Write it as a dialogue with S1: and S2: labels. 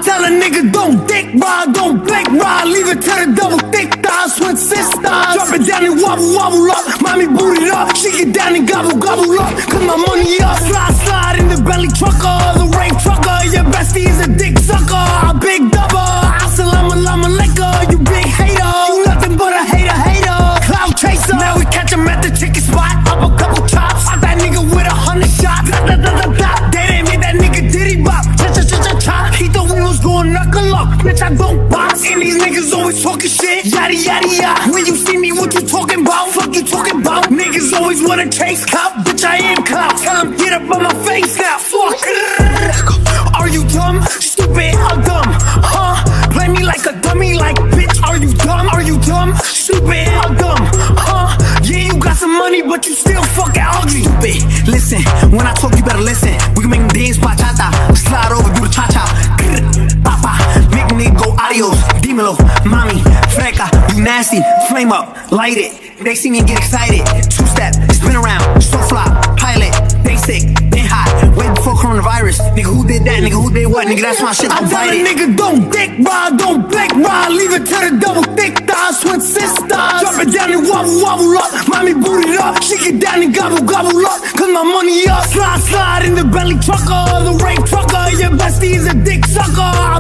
S1: tell a nigga don't dick ride, don't blink ride. Leave it to the double thick thighs, twin sisters. Drop it down and wobble, wobble up. Mommy boot it up, she get down and gobble, gobble up. Cause my money up, slide, slide in the belly trucker. The rain trucker, your bestie is a dick sucker. A big double, assalamu alaikum. You big hater, you nothing but a hater, hater. Cloud chaser, now we catch him at the chicken spot. Up a couple chops, out that nigga with 100 shots. They didn't make that nigga diddy bop. Cha-cha-cha-cha-cha. He thought we was going knuckle up. Bitch, I don't box. And these niggas always talking shit. Yada yada yada. When you see me, what you talking about? Fuck you talking about? Niggas always wanna chase cop. Bitch, I am cop. Tell him get up on my face now. Fuck. Are you dumb? Stupid or dumb? Huh? Play me like a dummy, like bitch. Are you dumb? Are you dumb? Stupid or dumb? Huh? Yeah, you got some money, but you still fucking ugly. Stupid. Listen, when I talk, you better listen. We can make them dance bachata, slide over, do the cha-cha. Papa, make a nigga go adios. Dímelo, mami, freca, you nasty. Flame up, light it. They see me and get excited. Two-step, spin around, so flop, pilot. They sick, been hot, way before coronavirus. Nigga, who did that? Nigga, who did what? Nigga, that's my shit. I tell a nigga don't dick ride, don't blink ride. Leave it to the double thick thighs, twin sisters. Drop it down and wobble, wobble up. Mommy boot it up, she get down and gobble, gobble up. Cause my money up, slide, slide in the belly trucker. The rain trucker, your bestie is a dick sucker.